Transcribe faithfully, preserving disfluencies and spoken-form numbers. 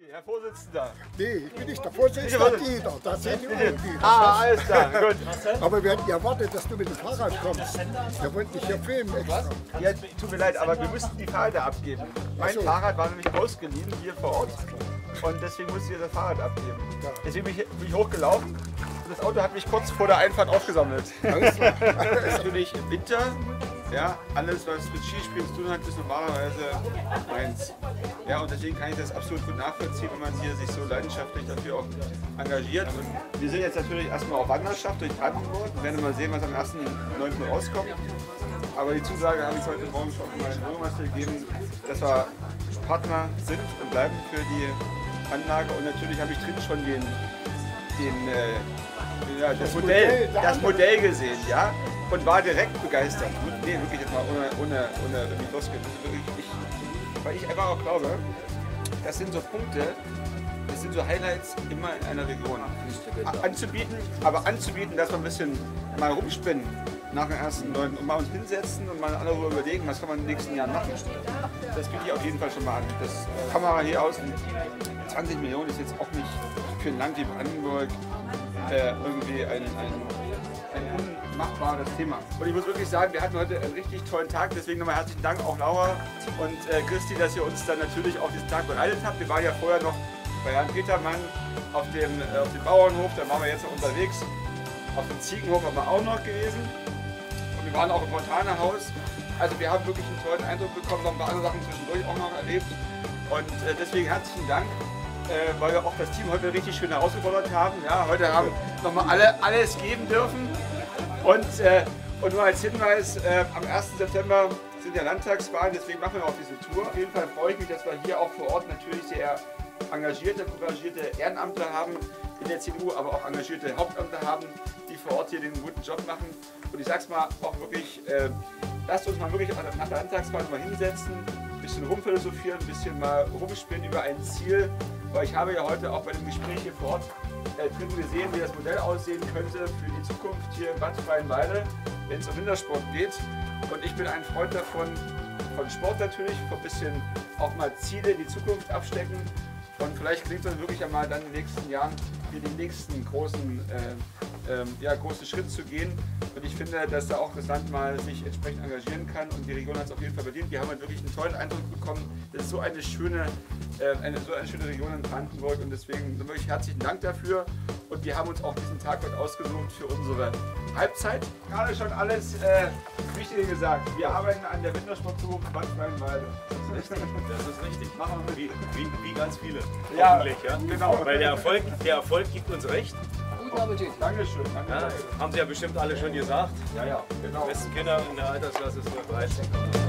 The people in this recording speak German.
Herr Vorsitzender. Nee, ich bin nicht der Vorsitzende, Dieter. Das sind die Dieter. Ah, alles klar, gut. Aber wir hatten erwartet, dass du mit dem Fahrrad kommst. Wir wollten dich hier filmen extra. Ja, tut mir leid, aber wir mussten die Fahrräder abgeben. Mein so. Fahrrad war nämlich ausgeliehen hier vor Ort und deswegen musste ich das Fahrrad abgeben. Ja. Deswegen bin ich, bin ich hochgelaufen und das Auto hat mich kurz vor der Einfahrt aufgesammelt. Alles klar. Natürlich im Winter, ja, alles was mit Skispielen zu tun hat, ist normalerweise meins. Ja, und deswegen kann ich das absolut gut nachvollziehen, wenn man hier sich so leidenschaftlich dafür auch engagiert. Und wir sind jetzt natürlich erstmal auf Wanderschaft durch Brandenburg und werden mal sehen, was am ersten neunten rauskommt. Aber die Zusage habe ich heute Morgen schon von meinem Bürgermeister gegeben, dass wir Partner sind und bleiben für die Anlage. Und natürlich habe ich drin schon den, den, äh, ja, das, das, Modell, Modell das Modell gesehen, ja, und war direkt begeistert. Nee, wirklich jetzt mal ohne, ohne, ohne irgendwie Floskeln. Ich, weil ich einfach auch glaube, das sind so Punkte, das sind so Highlights immer in einer Region anzubieten, aber anzubieten, dass wir ein bisschen mal rumspinnen nach dem ersten neunten und mal uns hinsetzen und mal alle überlegen, was kann man in den nächsten Jahren machen. Das biete ich auf jeden Fall schon mal an. Das Kamera hier aus, zwanzig Millionen ist jetzt auch nicht für ein Land wie Brandenburg äh, irgendwie ein, ein, ein unmachbares Thema. Und ich muss wirklich sagen, wir hatten heute einen richtig tollen Tag, deswegen nochmal herzlichen Dank auch Laura und äh, Christi, dass ihr uns dann natürlich auf diesen Tag bereitet habt. Wir waren ja vorher noch bei Herrn Petermann auf dem, äh, auf dem Bauernhof, da waren wir jetzt noch unterwegs. Auf dem Ziegenhof waren wir auch noch gewesen. Und wir waren auch im Fontanehaus. Also wir haben wirklich einen tollen Eindruck bekommen, noch ein paar andere Sachen zwischendurch auch noch erlebt. Und äh, deswegen herzlichen Dank, äh, weil wir auch das Team heute richtig schön herausgefordert haben. Ja, heute haben nochmal alle alles geben dürfen. Und, äh, und nur als Hinweis, äh, am ersten September sind ja Landtagswahlen, deswegen machen wir auch diese Tour. Auf jeden Fall freue ich mich, dass wir hier auch vor Ort natürlich sehr engagierte, couragierte Ehrenamtler haben in der C D U, aber auch engagierte Hauptamtler haben, die vor Ort hier den guten Job machen. Und ich sag's mal auch wirklich, äh, lasst uns mal wirklich nach der Landtagswahl mal hinsetzen, ein bisschen rumphilosophieren, ein bisschen mal rumspinnen über ein Ziel. Weil ich habe ja heute auch bei dem Gespräch hier vor Ort äh, drin gesehen, wie das Modell aussehen könnte für die Zukunft hier in Bad Freienwalde, wenn es um Wintersport geht. Und ich bin ein Freund davon, von Sport natürlich, von ein bisschen auch mal Ziele in die Zukunft abstecken. Und vielleicht gelingt es dann wirklich einmal dann in den nächsten Jahren hier den nächsten großen, äh, ähm, ja, großen Schritt zu gehen. Und ich finde, dass da auch das Land mal sich entsprechend engagieren kann und die Region hat es auf jeden Fall verdient. Wir haben halt wirklich einen tollen Eindruck bekommen. Das ist so eine schöne, äh, eine, so eine schöne Region in Brandenburg und deswegen wirklich herzlichen Dank dafür. Und wir haben uns auch diesen Tag heute ausgesucht für unsere Halbzeit. Gerade schon alles äh, Wichtige gesagt. Wir arbeiten an der Wintersportzukunft Bad Freienwalde. Das ist richtig. Das ist richtig. Machen wir wie, wie, wie ganz viele. Ja, hoffentlich, ja. Genau. Weil der Erfolg, der Erfolg gibt uns recht. Guten Appetit. Dankeschön. Danke. Ja, haben Sie ja bestimmt alle schon gesagt. Ja, ja, genau. Die besten Kinder in der Altersklasse sind nur dreizehn.